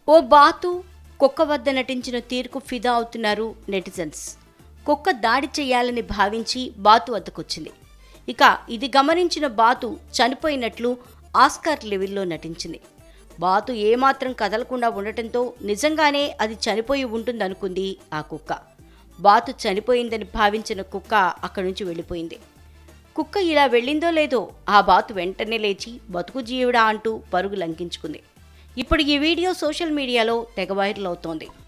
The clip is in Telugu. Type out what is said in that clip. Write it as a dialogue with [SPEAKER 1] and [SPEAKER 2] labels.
[SPEAKER 1] ఓ బాతు కుక్క వద్ద నటించిన తీరుకు ఫిదా అవుతున్నారు నెటిజన్స్. కుక్క దాడి చేయాలని భావించి బాతు వద్దకొచ్చింది. ఇక ఇది గమనించిన బాతు చనిపోయినట్లు ఆస్కార్ లెవెల్లో నటించింది. బాతు ఏమాత్రం కదలకుండా ఉండటంతో నిజంగానే అది చనిపోయి ఉంటుందనుకుంది ఆ కుక్క. బాతు చనిపోయిందని భావించిన కుక్క అక్కడి నుంచి వెళ్ళిపోయింది. కుక్క ఇలా వెళ్ళిందో లేదో ఆ బాతు వెంటనే లేచి బతుకు జీవుడా అంటూ పరుగు లంకించుకుంది. ఇప్పుడు ఈ వీడియో సోషల్ మీడియాలో తెగ వైరల్ అవుతోంది.